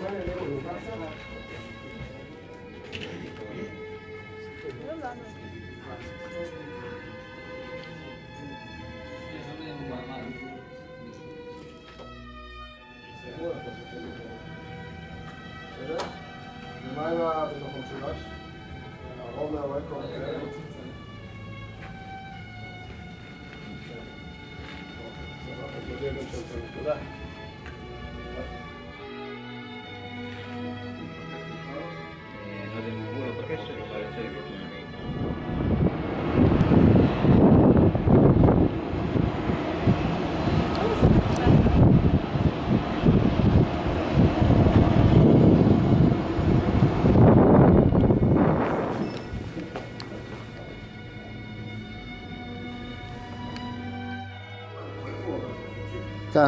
ומה עם בתוך המשולש? הרוב מהרקע הזה? תודה. לא יודע אם הוא לא בקשר, אבל יוצא לי בקשר. כאן.